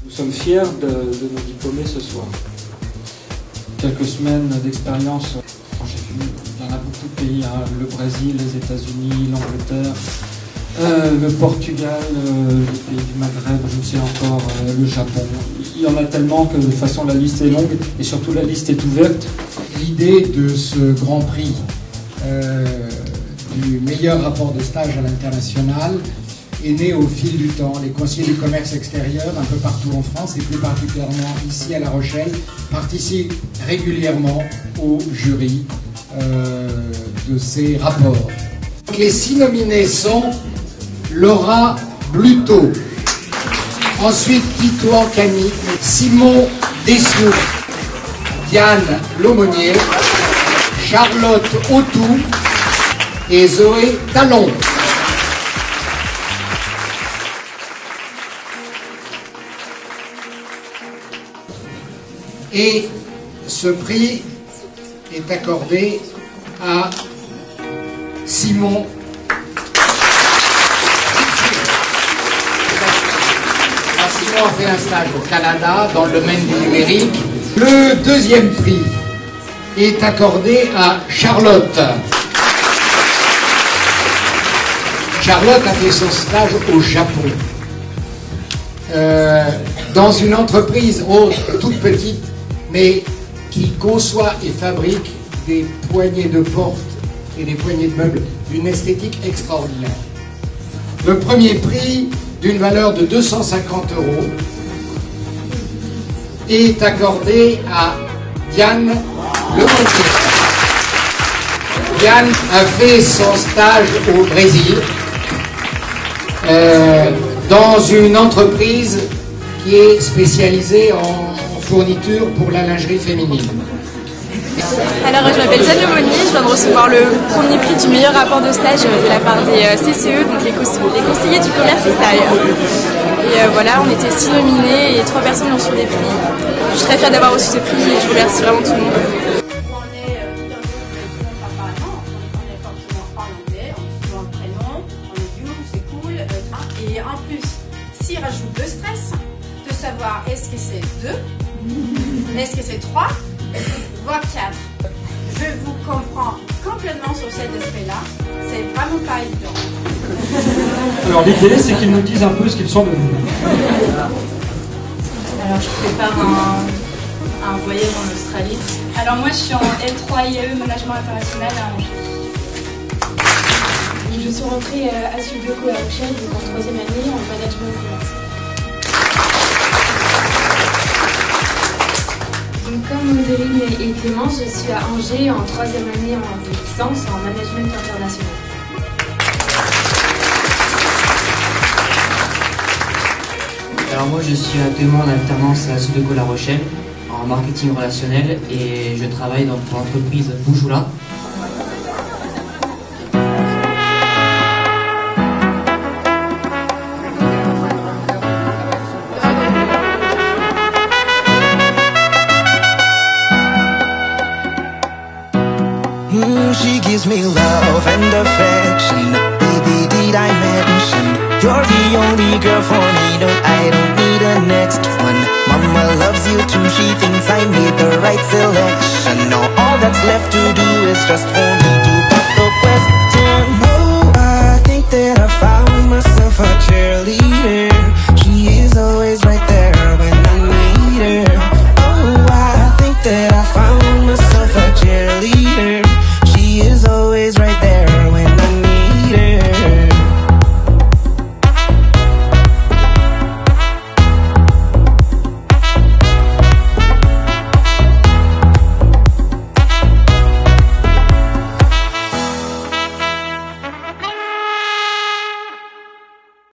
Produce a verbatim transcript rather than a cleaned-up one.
Nous sommes fiers de, de nos diplômés ce soir. Quelques semaines d'expérience, j'ai vu, il y en a beaucoup de pays, hein, le Brésil, les États-Unis, l'Angleterre, euh, le Portugal, euh, les pays du Maghreb, je ne sais encore, euh, le Japon. Il y en a tellement que de toute façon la liste est longue et surtout la liste est ouverte. L'idée de ce grand prix euh, du meilleur rapport de stage à l'international est née au fil du temps. Les conseillers du commerce extérieur, un peu partout en France et plus particulièrement ici à La Rochelle, participent régulièrement au jury euh, de ces rapports. Les six nominés sont Laura Bluteau, ensuite Tito Ancani, Simon Desnoux, Diane Laumonier, Charlotte Autou et Zoé Talon. Et ce prix est accordé à Simon. Simon a fait un stage au Canada dans le domaine du numérique. Le deuxième prix est accordé à Charlotte. Charlotte a fait son stage au Japon. Euh, dans une entreprise autre, toute petite, mais qui conçoit et fabrique des poignées de porte et des poignées de meubles d'une esthétique extraordinaire. Le premier prix, d'une valeur de deux cent cinquante euros, est accordé à Diane Laumonier. Diane a fait son stage au Brésil euh, dans une entreprise qui est spécialisée en fourniture pour la lingerie féminine. Alors je m'appelle Diane Laumonier, je viens de recevoir le premier prix du meilleur rapport de stage de la part des C C E, donc les, les conseillers du commerce extérieur. Et euh, voilà, on était six nominés et trois personnes ont reçu des prix. Je suis très fière d'avoir reçu ce prix et je remercie vraiment tout le monde. Et en plus, s'il rajoute le stress, de savoir est-ce que c'est deux, est-ce que c'est trois, voire quatre. Je vous comprends complètement sur cet aspect-là, c'est vraiment pas évident. Alors l'idée c'est qu'ils nous disent un peu ce qu'ils sont devenus. Alors je prépare un, un voyage en Australie. Alors moi je suis en L trois I A E Management International à Angers. Je suis rentrée à Sudoku à La Rochelle en troisième année en management de commerce. Donc, comme Mondeline et Clémence, je suis à Angers en troisième année en licence en management international. Alors moi je suis actuellement en alternance à Sudoku La Rochelle en marketing relationnel et je travaille dans l'entreprise Boujoula. Mm, she gives me love and affection. Baby, did I mention you're the only girl for me? No, I don't need a next one. Mama loves you too. She thinks I made the right selection. Now all that's left to do is just for me.